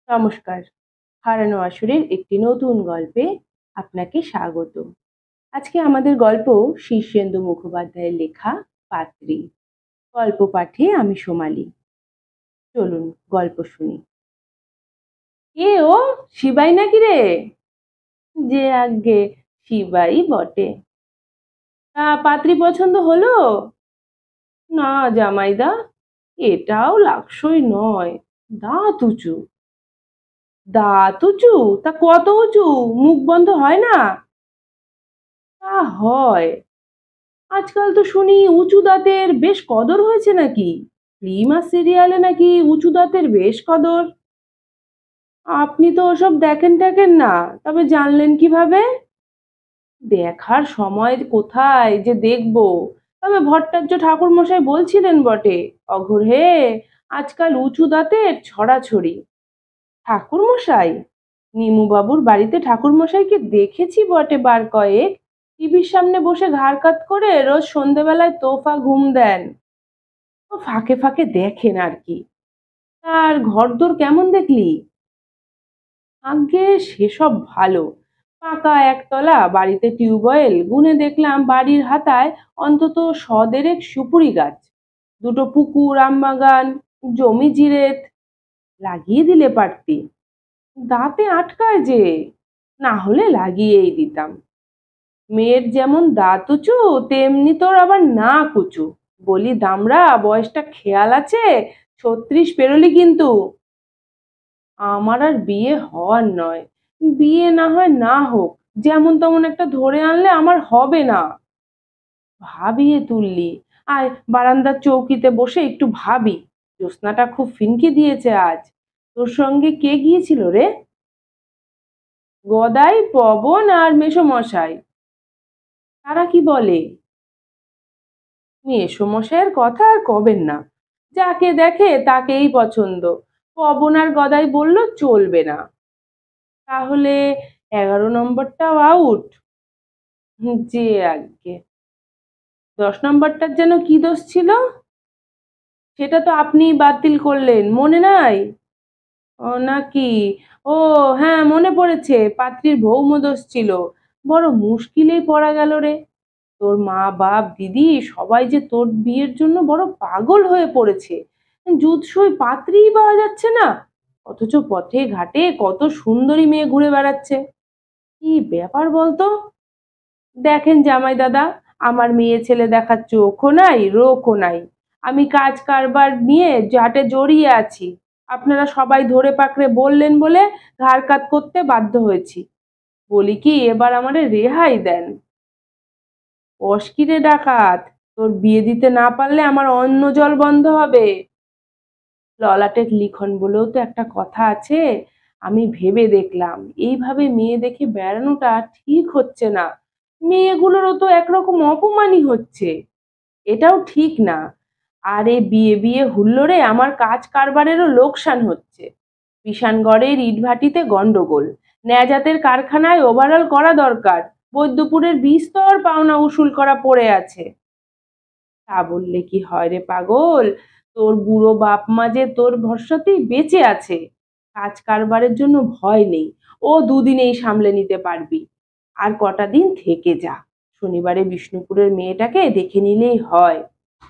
নমস্কার। হারানো আসরের একটি নতুন গল্পে আপনাকে স্বাগত। আজকে আমাদের গল্প শীর্ষেন্দু মুখোপাধ্যায়ের লেখা পাত্রী। গল্প পাঠে আমি সোমালি। চলুন গল্প শুনি। কে ও? শিবাই নাকি রে? যে আজ্ঞে, শিবাই বটে। তা পাত্রী পছন্দ হলো? না জামাইদা, এটাও লাগসই নয়। দাঁত উঁচু। দাঁত উঁচু? তা কত উঁচু? মুখ বন্ধ হয় না? তা হয়। আজকাল তো শুনি উঁচু দাঁতের বেশ কদর হয়েছে নাকি? ফিল্ম আর সিরিয়ালে নাকি উঁচু দাঁতের বেশ কদর। আপনি তো ওসব দেখেন টেকেন না, তবে জানলেন কিভাবে? দেখার সময় কোথায় যে দেখবো। তবে ভট্টাচার্য ঠাকুর মশাই বলছিলেন বটে, অঘোর হে, আজকাল উঁচু দাঁতের ছড়াছড়ি। ঠাকুর মশাই? নিমু বাবুর বাড়িতে ঠাকুর মশাইকে দেখেছি বটে বার কয়েক। টিভির সামনে বসে ঘাড় কাত করে রোজ সন্ধেবেলায় তোফা ঘুম দেন। ও ফাঁকে ফাঁকে দেখেন আর কি। তার ঘরদোর কেমন দেখলি? আজ্ঞে সেসব ভালো। পাকা একতলা, বাড়িতে টিউবওয়েল, গুনে দেখলাম বাড়ির হাতায় অন্তত 100 সুপুরি গাছ, দুটো পুকুর, আমবাগান, জমি জিরেত। লাগিয়ে দিলে পারতি। দাঁতে আটকায় যে, না হলে লাগিয়েই দিতাম। মেয়ের যেমন দাঁত উঁচু, তেমনি তোর আবার নাক উঁচু। বলি দামড়া, বয়সটা খেয়াল আছে? 36 পেরোলি কিন্তু। আমার আর বিয়ে হওয়ার নয়। বিয়ে না হয় না হোক, যেমন তেমন একটা ধরে আনলে আমার হবে না। ভাবিয়ে তুললি। আয় বারান্দার চৌকিতে বসে একটু ভাবি। জ্যোৎস্নাটা খুব ফিনকে দিয়েছে আজ। তোর সঙ্গে কে গিয়েছিল রে? গদাই, পবন আর মেসোমশাই। তারা কি বলে? মেসোমশাইয়ের কথা আর কবেন না। যাকে দেখে তাকেই পছন্দ। পবন আর গদাই বলল চলবে না। তাহলে 11 নম্বরটাও আউট। যে আজ্ঞে। 10 নম্বরটার যেন কি দোষ ছিল? সেটা তো আপনিই বাতিল করলেন, মনে নাই? ও নাকি? ও হ্যাঁ, মনে পড়েছে, পাত্রীর ভৌম দোষ ছিল। বড় মুশকিলেই পড়া গেল রে। তোর মা বাপ দিদি সবাই যে তোর বিয়ের জন্য বড় পাগল হয়ে পড়েছে। জুৎসই পাত্রীই পাওয়া যাচ্ছে না। অথচ পথে ঘাটে কত সুন্দরী মেয়ে ঘুরে বেড়াচ্ছে। কি ব্যাপার বলতো? দেখেন জামাই দাদা, আমার মেয়ে ছেলে দেখার চোখও নাই, রোখও নাই। আমি কাজ কারবার নিয়ে জাটে জড়িয়ে আছি। আপনারা সবাই ধরে পাকড়ে বললেন বলে ঘাড় কাত করতে বাধ্য হয়েছি। বলি কি, এবার আমারে রেহাই দেন। অস্কিরে ডাকাত, তোর বিয়ে দিতে না পারলে আমার অন্ন জল বন্ধ হবে। ললাটের লিখন বলেও তো একটা কথা আছে। আমি ভেবে দেখলাম, এইভাবে মেয়ে দেখে বেড়ানোটা ঠিক হচ্ছে না। মেয়েগুলোরও তো একরকম অপমানই হচ্ছে। এটাও ঠিক না। আর এ বিয়ে বিয়ে হুল্লোড়ে আমার কাজ কারবারেরও লোকসান হচ্ছে। বিশানগড়ের ইটভাটিতে গন্ডগোল। ন্যাজাতের কারখানায় ওভারঅল করা দরকার। বৈদ্যপুরের বিস্তর পাওনা উসুল করা পড়ে আছে। তা বললে কি হয় রে পাগল? তোর বুড়ো বাপ মা যে তোর ভরসাতেই বেঁচে আছে। কাজ কারবারের জন্য ভয় নেই। ও দুদিনেই সামলে নিতে পারবি। আর কটা দিন থেকে যা। শনিবারে বিষ্ণুপুরের মেয়েটাকে দেখে নিলেই হয়।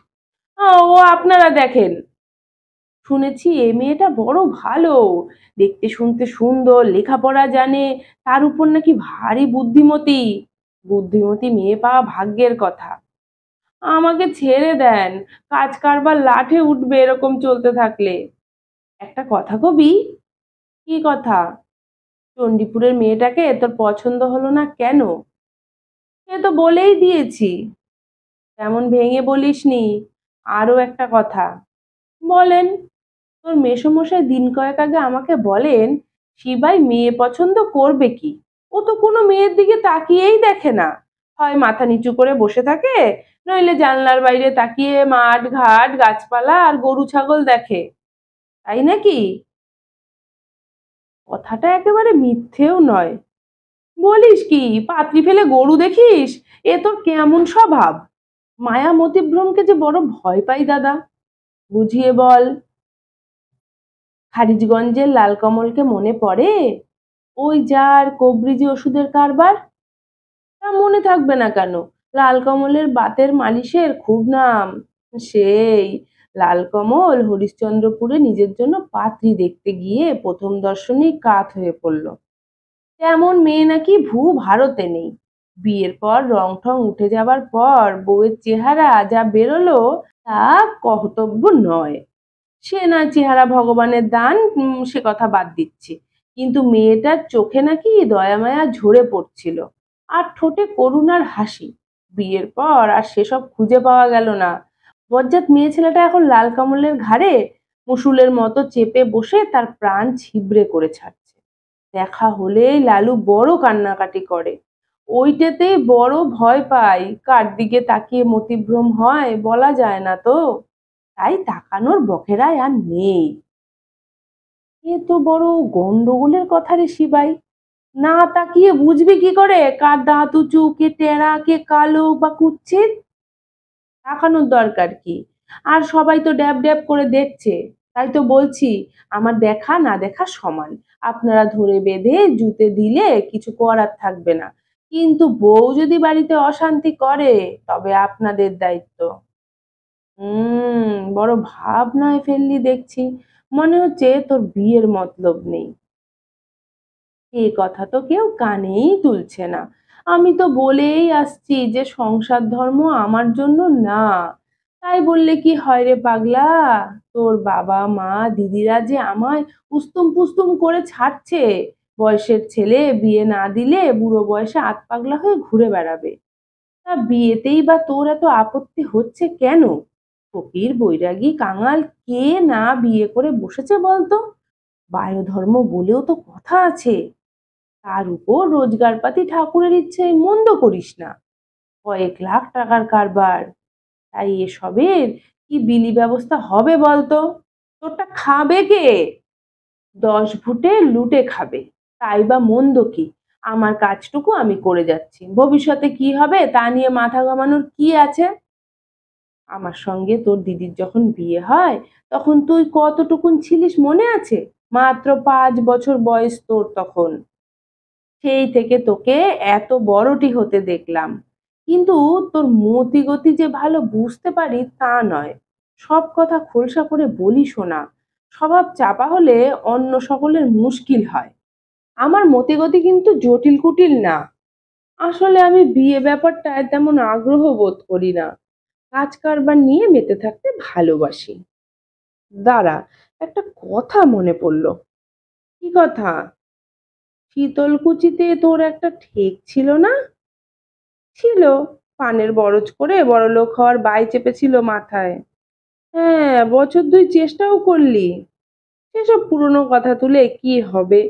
ও আপনারা দেখেন। শুনেছি এই মেয়েটা বড় ভালো। দেখতে শুনতে সুন্দর, লেখাপড়া জানে, তার উপর নাকি ভারী বুদ্ধিমতী। বুদ্ধিমতী মেয়ে পাওয়া ভাগ্যের কথা। আমাকে ছেড়ে দেন। কাজ কারবার লাঠে উঠবে এরকম চলতে থাকলে। একটা কথা কবি? কি কথা? চণ্ডীপুরের মেয়েটাকে তোর পছন্দ হলো না কেন? সে তো বলেই দিয়েছি। তেমন ভেঙে বলিসনি। আরো একটা কথা। বলেন। তোর মেসোমশাই দিন কয়েক আগে আমাকে বলেন, শিবাই মেয়ে পছন্দ করবে কি? ও তো কোনো মেয়ের দিকে তাকিয়েই দেখে না। হয় মাথা নিচু করে বসে থাকে, নইলে জানলার বাইরে তাকিয়ে মাঠ ঘাট গাছপালা আর গরু ছাগল দেখে। তাই নাকি? কথাটা একেবারে মিথ্যেও নয়। বলিস কি, পাত্রী ফেলে গরু দেখিস? এ তোর কেমন স্বভাব? মায়া মতিভ্রমকে যে বড় ভয় পাই দাদা। বুঝিয়ে বল। খারিজগঞ্জের লালকমলকে মনে পড়ে? ওই যার কবরিজি ওষুধের কারবার? তা মনে থাকবে না কেন? লালকমলের বাতের মালিশের খুব নাম। সেই লালকমল হরিশ্চন্দ্রপুরে নিজের জন্য পাত্রী দেখতে গিয়ে প্রথম দর্শনেই কাত হয়ে পড়ল। তেমন মেয়ে নাকি ভারতে নেই। বিয়ের পর রং ঠং উঠে যাবার পর বউয়ের চেহারা যা বেরোলো তা কর্তব্য নয়। সে না চেহারা ভগবানের দান, সে কথা বাদ দিচ্ছি, কিন্তু মেয়েটার চোখে নাকি দয়া মায়া ঝরে পড়ছিল, আর ঠোঁটে করুণার হাসি। বিয়ের পর আর সেসব খুঁজে পাওয়া গেল না। বজ্জাত মেয়ে ছেলেটা এখন লাল কমলের ঘাড়ে মুশুলের মতো চেপে বসে তার প্রাণ ছিবড়ে করে ছাড়ছে। দেখা হলেই লালু বড় কান্নাকাটি করে। ওইটাতেই বড় ভয় পাই, কার দিকে তাকিয়ে মতিভ্রম হয় বলা যায় না তো। তাই তাকানোর বখেরায় আর নেই। এ তো বড় গন্ডগোলের কথা রে শিবাই। না তাকিয়ে বুঝবি কি করে কার দাঁত উঁচু, কে টেরা, কে কালো বা কুৎসিত? তাকানোর দরকার কি? আর সবাই তো ড্যাব ড্যাব করে দেখছে। তাই তো বলছি, আমার দেখা না দেখা সমান। আপনারা ধরে বেঁধে জুতে দিলে কিছু করার থাকবে না, কিন্তু বউ যদি বাড়িতে অশান্তি করে তবে আপনাদের দায়িত্ব। বড় ভাবনায় ফেললি দেখছি। মনে হচ্ছে তোর বিয়ের মতলব নেই। এ কথা তো কেউ কানেই তুলছে না। আমি তো বলেই আসছি যে সংসার ধর্ম আমার জন্য না। তাই বললে কি হয় রে পাগলা? তোর বাবা মা দিদিরা যে আমায় উস্তুম পুস্তুম করে ছাড়ছে। বয়সের ছেলে বিয়ে না দিলে বুড়ো বয়সে আত পাগলা হয়ে ঘুরে বেড়াবে। তা বিয়েতেই বা তোর এত আপত্তি হচ্ছে কেন? ফকির বৈরাগী কাঙাল কে না বিয়ে করে বসেছে বলতো? বায়ুধর্ম বলেও তো কথা আছে। তার উপর রোজগারপাতি ঠাকুরের ইচ্ছে মন্দ করিস না। কয়েক লাখ টাকার কারবার। তাই এসবের কি বিলি ব্যবস্থা হবে বলতো? তোরটা খাবে কে? 10 ফুটে লুটে খাবে। তাই বা মন্দ কি? আমার কাজটুকু আমি করে যাচ্ছি, ভবিষ্যতে কি হবে তা নিয়ে মাথা ঘামানোর কি আছে? আমার সঙ্গে তোর দিদির যখন বিয়ে হয় তখন তুই কতটুকুন ছিলিস মনে আছে? মাত্র 5 বছর বয়স তোর তখন। সেই থেকে তোকে এত বড়টি হতে দেখলাম, কিন্তু তোর মতি গতি যে ভালো বুঝতে পারি তা নয়। সব কথা খোলসা করে বলি শোনা। স্বভাব চাপা হলে অন্য সকলের মুশকিল হয়। আমার মতিগতি কিন্তু জটিল কুটিল না। আসলে আমি বিয়ে ব্যাপারটায় তেমন আগ্রহ বোধ করি না। কাজ কারবার নিয়ে মেতে থাকতে ভালোবাসি। দাঁড়া, একটা কথা মনে পড়লো। কি কথা? শীতলকুচিতে তোর একটা ঠেক ছিল না? ছিল। পানের বরজ করে বড়লোক হওয়ার বাই চেপেছিল মাথায়। হ্যাঁ, বছর দুই চেষ্টাও করলি। সেসব পুরনো কথা তুলে কি হবে?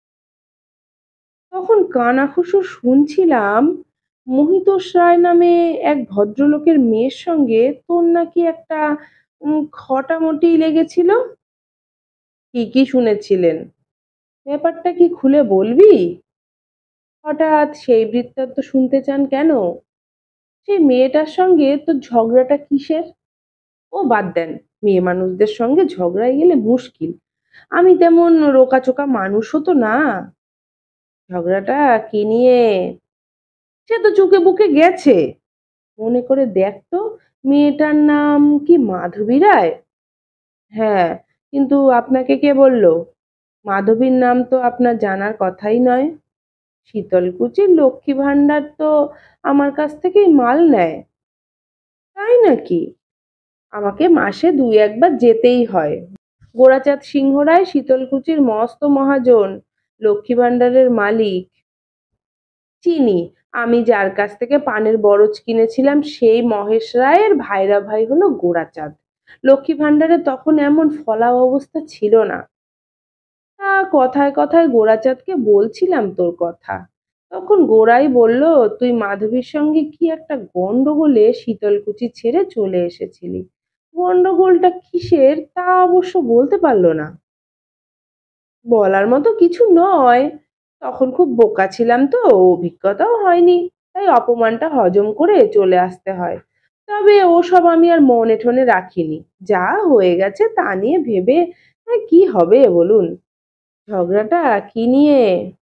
তখন কানাঘুষো শুনছিলাম মহিতোষ রায় নামে এক ভদ্রলোকের মেয়ের সঙ্গে তোর নাকি একটা খটামটি লেগেছিল। কি কি শুনেছিলেন? ব্যাপারটা কি খুলে বলবি? হঠাৎ সেই বৃত্তান্ত শুনতে চান কেন? সেই মেয়েটার সঙ্গে তোর ঝগড়াটা কিসের? ও বাদ দেন, মেয়ে মানুষদের সঙ্গে ঝগড়ায় গেলে মুশকিল। আমি তেমন রোকাচোকা মানুষও তো না। ঝগড়াটা কি নিয়ে? সে তো চুকে বুকে গেছে। মনে করে দেখ তো, মেয়েটার নাম কি মাধবী রায়? হ্যাঁ, কিন্তু আপনাকে কে বলল? মাধবীর নাম তো আপনার জানার কথাই নয়। শীতলকুচির লক্ষ্মী ভাণ্ডার তো আমার কাছ থেকেই মাল নেয়। তাই নাকি? আমাকে মাসে 2-1 বার যেতেই হয়। গোরাচাঁদ সিংহ রায় শীতলকুচির মস্ত মহাজন, লক্ষ্মী ভাণ্ডারের মালিক। চিনি। আমি যার কাছ থেকে পানের বরজ কিনেছিলাম সেই মহেশ রায়ের ভাইরা ভাই হলো গোরাচাঁদ। লক্ষ্মী ভাণ্ডারে তখন এমন ফলা অবস্থা ছিল না। তা কথায় কথায় গোরাচাঁদকে বলছিলাম তোর কথা। তখন গোরাই বলল, তুই মাধবীর সঙ্গে কি একটা গন্ডগোলে শীতলকুচি ছেড়ে চলে এসেছিলি। গন্ডগোলটা কিসের তা অবশ্য বলতে পারল না। বলার মতো কিছু নয়। তখন খুব বোকা ছিলাম তো, অভিজ্ঞতাও হয়নি। তাই অপমানটা হজম করে চলে আসতে হয়। তবে ওসব আমি আর মনে টনে রাখিনি। যা হয়ে গেছে তা নিয়ে ভেবে কি হবে বলুন? ঝগড়াটা কি নিয়ে?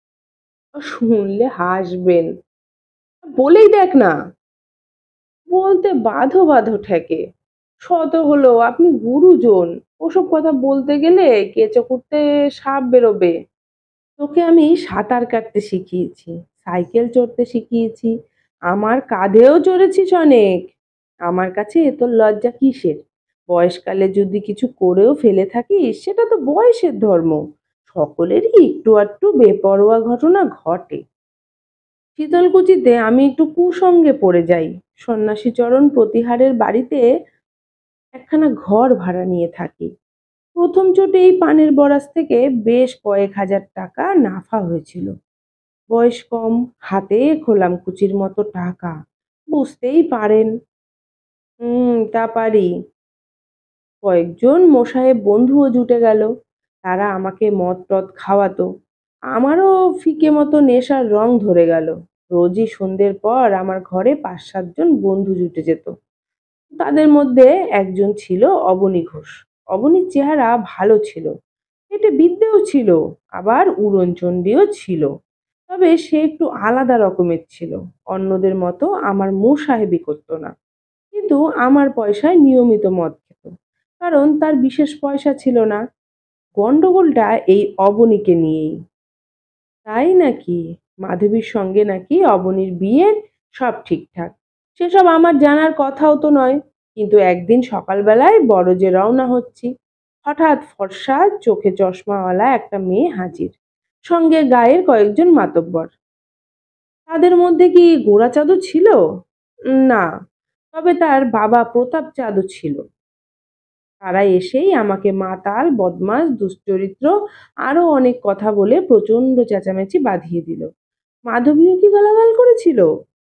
শুনলে হাসবেন। বলেই দেখ না। বলতে বাঁধো বাঁধো ঠেকে। শত হলো আপনি গুরুজন। ওসব কথা বলতে গেলে কেঁচো খুঁড়তে সাপ বেরোবে। তোকে আমি সাঁতার কাটতে শিখিয়েছি, সাইকেল চড়তে শিখিয়েছি, আমার কাঁধেও চড়েছিস অনেক। আমার কাছে তোর লজ্জা কিসের? বয়সকালে যদি কিছু করেও ফেলে থাকিস সেটা তো বয়সের ধর্ম। সকলেরই একটু আধটু বেপরোয়া ঘটনা ঘটে। শীতলকুচিতে আমি একটু কুসঙ্গে পড়ে যাই। সন্ন্যাসীচরণ প্রতিহারের বাড়িতে একখানা ঘর ভাড়া নিয়ে থাকি। প্রথম চোটেই পানের বরাজ থেকে বেশ কয়েক হাজার টাকা নাফা হয়েছিল। বয়স কম, হাতে খোলাম কুচির মতো টাকা। বুঝতেই পারেন। তা পারি। কয়েকজন মোসাহেব বন্ধুও জুটে গেল। তারা আমাকে মদ টদ খাওয়াতো। আমারও ফিকে মতো নেশার রং ধরে গেল। রোজই সন্ধ্যের পর আমার ঘরে ৫-৭ জন বন্ধু জুটে যেত। তাদের মধ্যে একজন ছিল অবনী ঘোষ। অবনীর চেহারা ভালো ছিল, পেটে বিদ্যেও ছিল, আবার উড়নচণ্ডীও ছিল। তবে সে একটু আলাদা রকমের ছিল। অন্যদের মতো আমার মোসাহেবি করতো না, কিন্তু আমার পয়সায় নিয়মিত মদ খেত, কারণ তার বিশেষ পয়সা ছিল না। গন্ডগোলটা এই অবনীকে নিয়েই। তাই নাকি? মাধবীর সঙ্গে নাকি অবনীর বিয়ের সব ঠিকঠাক। সেসব আমার জানার কথাও তো নয়। কিন্তু একদিন সকালবেলায় বড়জে রওনা হচ্ছি, হঠাৎ ফর্সা চোখে চশমাওয়ালা একটা মেয়ে হাজির, সঙ্গে গায়ের কয়েকজন মাতব্বর। তাদের মধ্যে কি গোরাচাঁদও ছিল? না, তবে তার বাবা প্রতাপ চাঁদও ছিল। তারা এসেই আমাকে মাতাল, বদমাশ, দুশ্চরিত্র আরো অনেক কথা বলে প্রচণ্ড চেঁচামেচি বাধিয়ে দিল। মাধবীও কি গালাগাল করেছিল?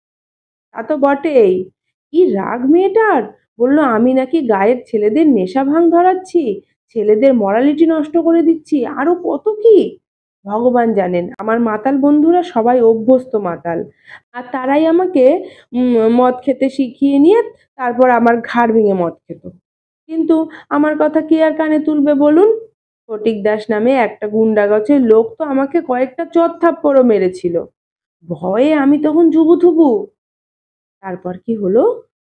তা তো বটেই। কি রাগ মেয়েটার! বলল আমি নাকি গায়ের ছেলেদের নেশা ভাঙ ধরাচ্ছি, ছেলেদের মরালিটি নষ্ট করে দিচ্ছি, আরো কত কি। ভগবান জানেন আমার মাতাল বন্ধুরা সবাই অভ্যস্ত মাতাল। আর তারাই আমাকে মদ খেতে শিখিয়ে নিয়ে তারপর আমার ঘাড় ভেঙে মদ খেত। কিন্তু আমার কথা কে আর কানে তুলবে বলুন? ফটিক দাস নামে একটা গুন্ডাগছের লোক তো আমাকে কয়েকটা চড় থাপ্পড়ও মেরেছিল। ভয়ে আমি তখন জুবুথুবু। তারপর কি হলো?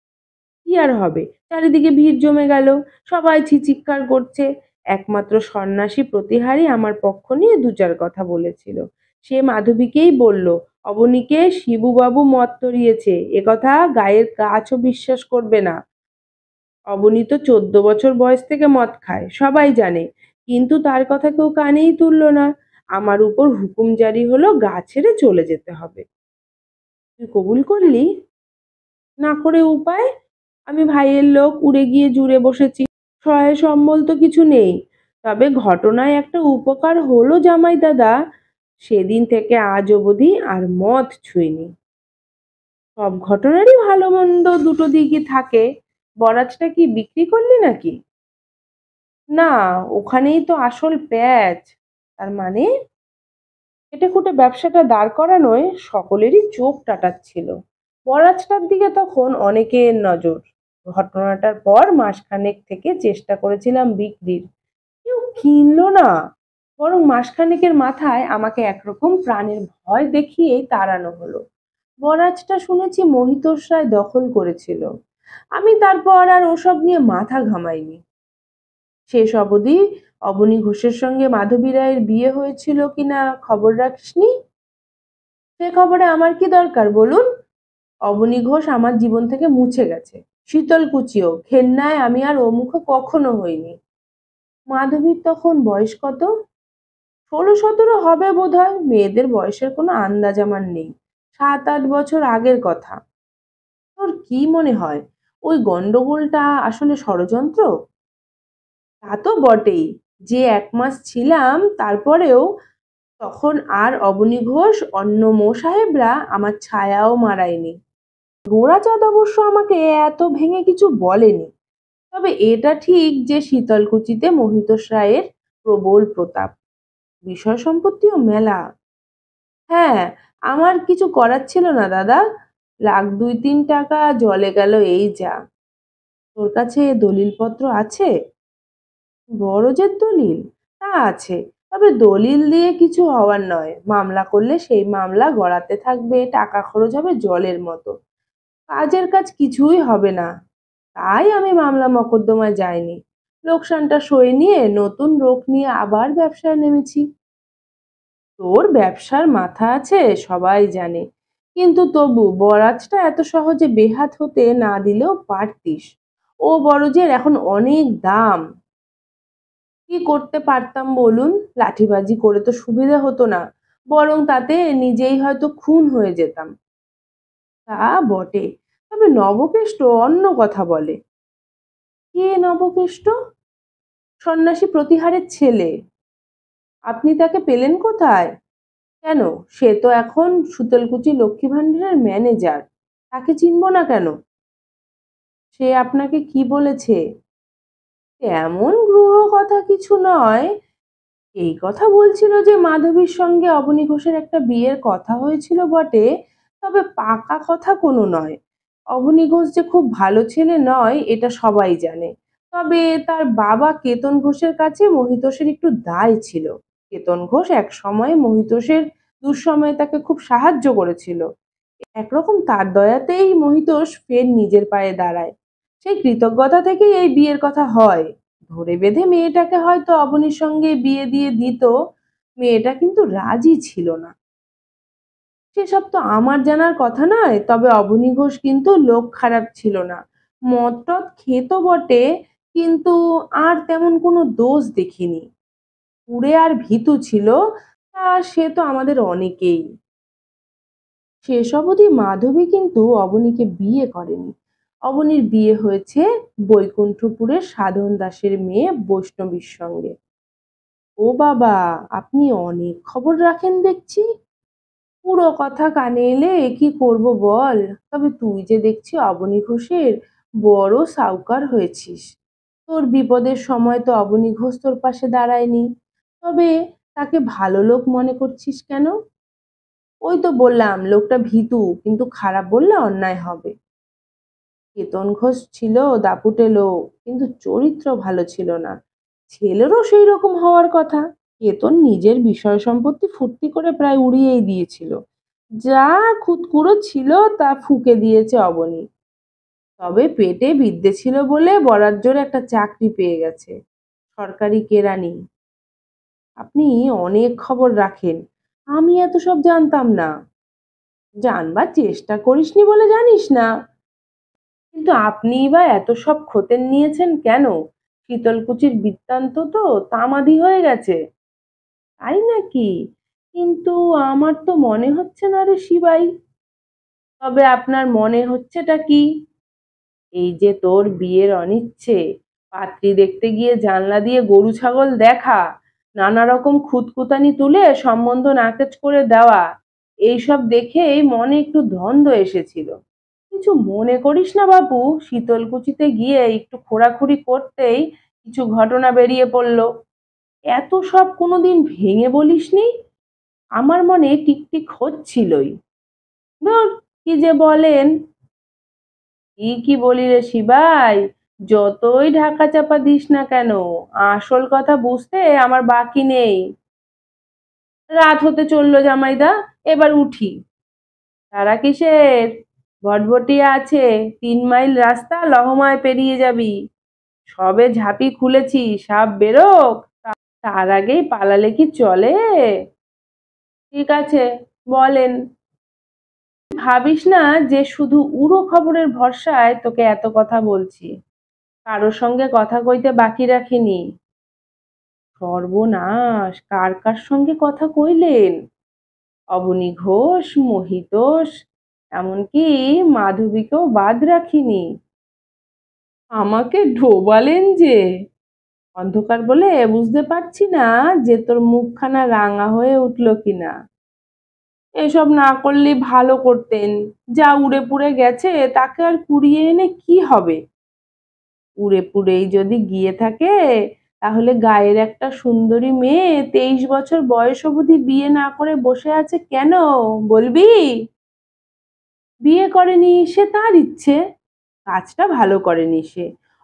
কি আর হবে? চারিদিকে ভিড় জমে গেল। সবাই চিৎকার করছে। একমাত্র সন্ন্যাসী প্রতিহারী আমার পক্ষ নিয়ে দু-চার কথা বলেছিল। সে মাধবীকেই বলল, অবনীকে শিবুবাবু মদ চড়িয়েছে, একথা গায়ের কাছও বিশ্বাস করবে না। অবনী তো ১৪ বছর বয়স থেকে মদ খায়, সবাই জানে। কিন্তু তার কথা কেউ কানেই তুলল না। আমার উপর হুকুম জারি হলো গা ছেড়ে চলে যেতে হবে। তুই কবুল করলি? না করে উপায়? আমি ভাইয়ের লোক, উড়ে গিয়ে জুড়ে বসেছি। সহায় সম্বল তো কিছু নেই। তবে ঘটনায় একটা উপকার হলো জামাই দাদা, সেদিন থেকে আজ অবধি আর মদ ছুঁইনি। সব ঘটনারই ভালো মন্দ দুটো দিকই থাকে। বরাজটা কি বিক্রি করলি নাকি? না, ওখানেই তো আসল প্যাঁচ। তার মানে? খেটেখুটে ব্যবসাটা দাঁড় করানোয় সকলেরই চোখ টাটাচ্ছিল। বরাজটার দিকে তখন অনেকের নজর। ঘটনাটার পর মাসখানেক থেকে চেষ্টা করেছিলাম বিক্রির, কেউ কিনলো না। বরং মাসখানেকের মাথায় আমাকে একরকম প্রাণের ভয় দেখিয়েই তাড়ানো হলো। বরাজটা শুনেছি মহিতোষ রায় দখল করেছিল। আমি তারপর আর ওসব নিয়ে মাথা ঘামাইনি। শেষ অবধি অবনী ঘোষের সঙ্গে মাধবী রায়ের বিয়ে হয়েছিল কিনা খবর রাখিসনি? সে খবরে আমার কি দরকার বলুন? অবনী ঘোষ আমার জীবন থেকে মুছে গেছে। শীতলকুচিও, ঘেন্নায় আমি আর ও মুখো কখনো হইনি। মাধবীর তখন বয়স কত? ১৬-১৭ হবে বোধহয়। মেয়েদের বয়সের কোনো আন্দাজ আমার নেই। ৭-৮ বছর আগের কথা। তোর কি মনে হয় ওই গন্ডগোলটা আসলে ষড়যন্ত্র? তা তো বটেই। যে ১ মাস ছিলাম তারপরেও তখন আর অবনী ঘোষ অন্য মোসাহেবরা আমার ছায়াও মাড়ায়নি। গোরাচাঁদ অবশ্য আমাকে এত ভেঙে কিছু বলেনি। তবে এটা ঠিক যে শীতলকুচিতে মহিতোষ রায়ের প্রবল প্রতাপ, বিষয় সম্পত্তিও মেলা। হ্যাঁ, আমার কিছু করার ছিল না দাদা। লাখ ২-৩ টাকা জলে গেল এই যা। তোর কাছে দলিলপত্র আছে? বড়জের দলিল? তা আছে, তবে দলিল দিয়ে কিছু হওয়ার নয়। মামলা করলে সেই মামলা গড়াতে থাকবে, টাকা খরচ হবে জলের মতো। কাজের কাজ কিছুই হবে না। তাই আমি মামলা মকদ্দমায় যাইনি। লোকসানটা সয়ে নিয়ে নতুন রোখ নিয়ে আবার ব্যবসায় নেমেছি। তোর ব্যবসার মাথা আছে সবাই জানে, কিন্তু তবু বরাজটা এত সহজে বেহাত হতে না দিলেও পারতিস। ও বরজের এখন অনেক দাম। কি করতে পারতাম বলুন? লাঠিবাজি করে তো সুবিধা হতো না, বরং তাতে নিজেই হয়তো খুন হয়ে যেতাম। তা বটে, তবে নবকেষ্ট অন্য কথা বলে। কে নবকেষ্ট? সন্ন্যাসী প্রতিহারের ছেলে। আপনি তাকে পেলেন কোথায়? কেন, সে তো এখন সুতলকুচি লক্ষ্মী ভান্ডারের ম্যানেজার। তাকে চিনব না কেন? সে আপনাকে কি বলেছে? তেমন গ্রহ কথা কিছু নয়। এই কথা বলছিল যে মাধবীর সঙ্গে অবনী ঘোষের একটা বিয়ের কথা হয়েছিল বটে, তবে পাকা কথা কোনো নয়। অবনী ঘোষ যে খুব ভালো ছেলে নয় এটা সবাই জানে। তবে তার বাবা কেতন ঘোষের কাছে মহিতোষের একটু দায় ছিল। কেতন ঘোষ এক সময় মহিতোষের দুঃসময়ে তাকে খুব সাহায্য করেছিল। একরকম তার দয়াতেই মহিতোষ ফের নিজের পায়ে দাঁড়ায়। সেই কৃতজ্ঞতা থেকেই এই বিয়ের কথা হয়। ধরে বেঁধে মেয়েটাকে হয়তো অবনীর সঙ্গে বিয়ে দিয়ে দিত, মেয়েটা কিন্তু রাজি ছিল না। সেসব তো আমার জানার কথা নয়, তবে অবনী ঘোষ কিন্তু লোক খারাপ ছিল না। মদ টদ খেত বটে, কিন্তু আর তেমন কোনো দোষ দেখিনি। কুঁড়ে আর ভীতু ছিল, তা সে তো আমাদের অনেকেই। শেষ অবধি মাধবী কিন্তু অবনীকে বিয়ে করেনি। অবনীর বিয়ে হয়েছে বৈকুণ্ঠপুরের সাধন দাসের মেয়ে বৈষ্ণবীর সঙ্গে। ও বাবা, আপনি অনেক খবর রাখেন দেখছি। পুরো কথা কানে এলে কি করব বল। তবে তুই যে দেখছি অবনী ঘোষের বড় সাউকার হয়েছিস। তোর বিপদের সময় তো অবনী ঘোষ তোর পাশে দাঁড়ায়নি। তবে তাকে ভালো লোক মনে করছিস কেন? ওই তো বললাম, লোকটা ভীতু, কিন্তু খারাপ বললে অন্যায় হবে। কেতন ঘোষ ছিল দাপুটে লোক, কিন্তু চরিত্র ভালো ছিল না। ছেলেরও সেই রকম হওয়ার কথা। কেতন নিজের বিষয় সম্পত্তি ফুর্তি করে প্রায় উড়িয়েই দিয়েছিল। যা খুঁতখুড়ো ছিল তা ফুঁকে দিয়েছে অবনী। তবে পেটে বিদ্যে ছিল বলে বরাজ্জোরে একটা চাকরি পেয়ে গেছে, সরকারি কেরানি। আপনি অনেক খবর রাখেন, আমি এত সব জানতাম না। জানবার চেষ্টা করিসনি বলে জানিস না। কিন্তু আপনিই বা এত সব খোঁতেন নিয়েছেন কেন? শীতলকুচির বৃত্তান্ত তো তামাদি হয়ে গেছে। তাই নাকি? কিন্তু আমার তো মনে হচ্ছে না রে শিবাই। তবে আপনার মনে হচ্ছেটা কি? এই যে তোর বিয়ের অনিচ্ছে, পাত্রী দেখতে গিয়ে জানলা দিয়ে গরু ছাগল দেখা, নানা রকম খুঁতখুঁতানি তুলে সম্বন্ধ নাকচ করে দেওয়া, এইসব দেখেই মনে একটু দ্বন্দ্ব এসেছিল। কিছু মনে করিস না বাপু, শীতলকুচিতে গিয়ে একটু খোঁড়াখুড়ি করতেই কিছু ঘটনা বেরিয়ে পড়ল। এত সব কোনোদিন ভেঙে বলিসনি। আমার মনে টিকটিক হচ্ছিলই। ধুর, কি যে বলেন। কি বলি রে শিবাই, যতই ঢাকা চাপা দিস না কেন, আসল কথা বুঝতে আমার বাকি নেই। রাত হতে চললো জামাইদা, এবার উঠি। তারা কিসের? ভটভটিয়া আছে, 3 মাইল রাস্তা লহমায় পেরিয়ে যাবি। সবে ঝাঁপি খুলেছি, সাপ বেরোক, তার আগেই পালালে কি চলে? ঠিক আছে, বলেন। ভাবিস না যে শুধু উড়ো খবরের ভরসায় তোকে এত কথা বলছি। কারোর সঙ্গে কথা কইতে বাকি রাখিনি। সর্বনাশ, কার কার সঙ্গে কথা কইলেন? অবনী ঘোষ, মহিতোষ, এমনকি মাধবীকেও বাদ রাখিনি। আমাকে ঢোবালেন যে। অন্ধকার বলে বুঝতে পারছি না যে তোর মুখখানা রাঙা হয়ে উঠল কিনা। এসব না করলে ভালো করতেন। যা উড়ে পুড়ে গেছে তাকে আর কুড়িয়ে এনে কি হবে? উড়ে পুড়েই যদি গিয়ে থাকে, তাহলে গায়ের একটা সুন্দরী মেয়ে 23 বছর বয়স অবধি বিয়ে না করে বসে আছে কেন, বলবি? বিয়ে করেনি সে তার ইচ্ছে, কাজটা ভালো করেনি সে।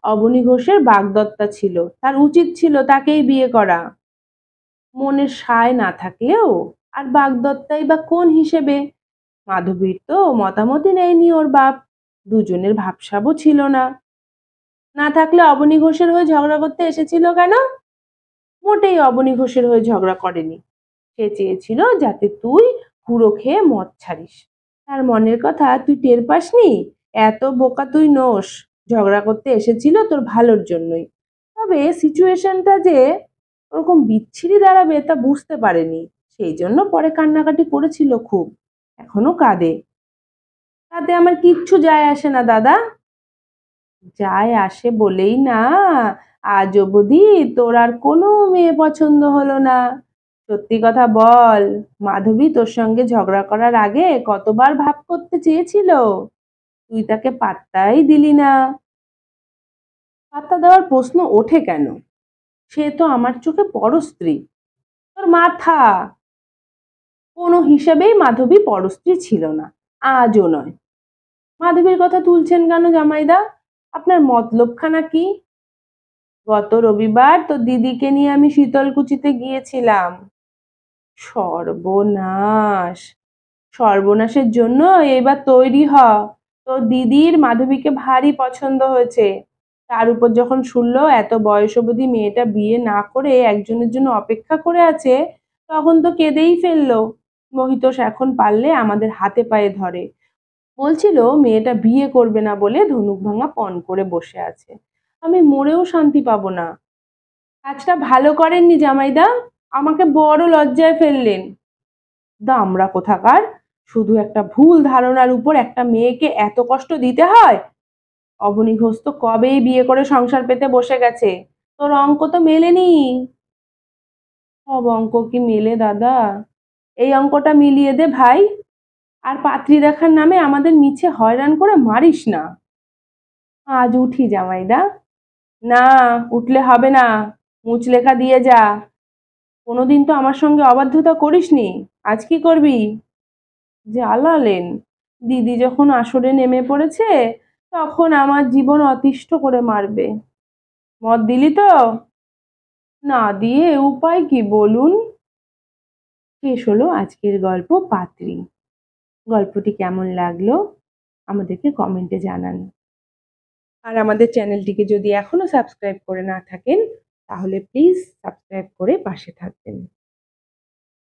অবনী ঘোষের বাগদত্তা ছিল, তার উচিত ছিল তাকেই বিয়ে করা। মনের সায় না থাকলেও আর বাগদত্তাই বা কোন হিসেবে? মাধবীর তো মতামতই নেয়নি ওর বাপ, দুজনের ভাবসাবও ছিল না। না থাকলে অবনী ঘোষের হয়ে ঝগড়া করতে এসেছিল কেন? মোটেই অবনী ঘোষের হয়ে ঝগড়া করেনি, সে চেয়েছিল যাতে তুই হুড়ো খেয়ে মদ ছাড়িস। তার মনের কথা তুই টের পাসনি? এত বোকা তুই নোস। ঝগড়া করতে এসেছিল তোর ভালোর জন্যই, তবে সিচুয়েশনটা যে ওরকম বিচ্ছিরি দাঁড়াবে তা বুঝতে পারেনি, সেই জন্য পরে কান্নাকাটি করেছিল খুব, এখনো কাঁদে। তাতে আমার কিচ্ছু যায় আসে না দাদা। যায় আসে বলেই না আজ অবধি তোর আর কোনো মেয়ে পছন্দ হলো না। সত্যি কথা বল, মাধবী তোর সঙ্গে ঝগড়া করার আগে কতবার ভাব করতে চেয়েছিল, তুই তাকে পাত্তাই দিলি না। পাত্তা দেওয়ার প্রশ্ন ওঠে কেন? সে তো আমার চোখে পরস্ত্রী। তোর মাথা! কোনো হিসেবেই মাধবী পরস্ত্রী ছিল না, আজও নয়। মাধবীর কথা তুলছেন কেন জামাইদা? আপনার মতলবখানা কি? গত রবিবার তোর দিদিকে নিয়ে আমি শীতলকুচিতে গিয়েছিলাম। সর্বনাশ! সর্বনাশের জন্য এবার তৈরি হ। তোর দিদির মাধবীকে ভারী পছন্দ হয়েছে, তার উপর যখন শুনলো এত বয়স অবধি মেয়েটা বিয়ে না করে একজনের জন্য অপেক্ষা করে আছে, তখন তো কেঁদেই ফেললো। মহিতোষ এখন পারলে আমাদের হাতে পায়ে ধরে, বলছিল মেয়েটা বিয়ে করবে না বলে ধনুক ভাঙা পণ করে বসে আছে। আমি মরেও শান্তি পাবো না। কাজটা ভালো করেননি জামাইদা, আমাকে বড় লজ্জায় ফেললেন। দামড়া কোথাকার! শুধু একটা ভুল ধারণার উপর একটা মেয়েকে এত কষ্ট দিতে হয়? অবনী ঘোষ তো কবেই বিয়ে করে সংসার পেতে বসে গেছে, তোর অঙ্ক তো মেলেনি। সব অঙ্ক কি মেলে দাদা? এই অঙ্কটা মিলিয়ে দে ভাই। আর পাত্রী দেখার নামে আমাদের মিছে হয়রান করে মারিস না। আজ উঠি জামাইদা। না, উঠলে হবে না, মুচলেখা দিয়ে যা। কোনোদিন তো আমার সঙ্গে অবাধ্যতা করিসনি, আজ কি করবি? জ্বালালেন। দিদি যখন আসরে নেমে পড়েছে তখন আমার জীবন অতিষ্ঠ করে মারবে। মত দিলি তো? না দিয়ে উপায় কি বলুন? শেষ হলো আজকের গল্প পাত্রী। গল্পটি কেমন লাগলো আমাদেরকে কমেন্টে জানান। আর আমাদের চ্যানেলটিকে যদি এখনো সাবস্ক্রাইব করে না থাকেন তাহলে প্লিজ সাবস্ক্রাইব করে পাশে থাকবেন।